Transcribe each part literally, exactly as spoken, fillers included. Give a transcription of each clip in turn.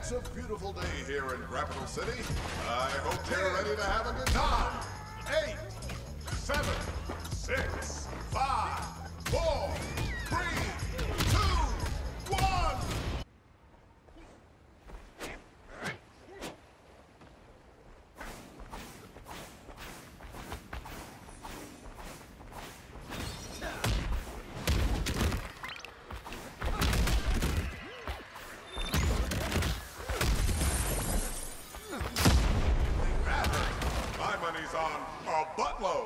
It's a beautiful day here in Capital City. I hope you're ready to have a good time. Eight, seven, six, five, four, three, two, one. On a buttload.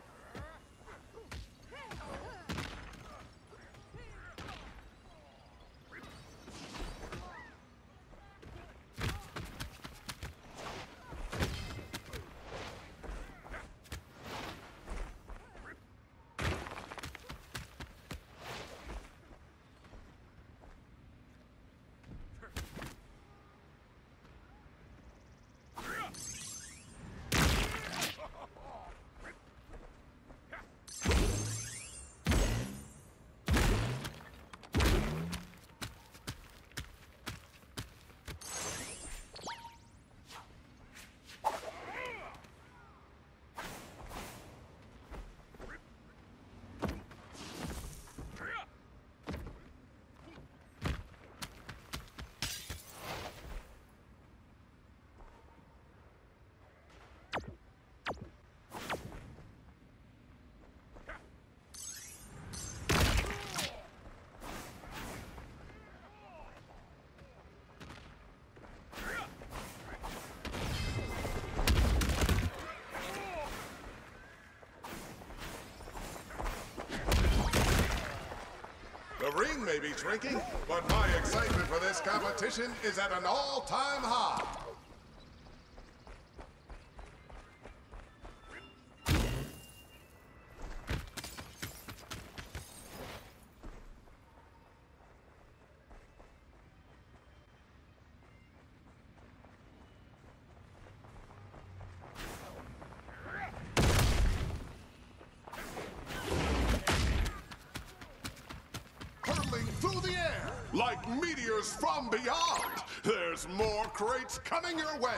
The ring may be shrinking, but my excitement for this competition is at an all-time high. Through the air, like meteors from beyond. There's more crates coming your way.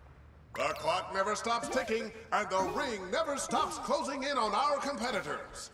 The clock never stops ticking, and the ring never stops closing in on our competitors.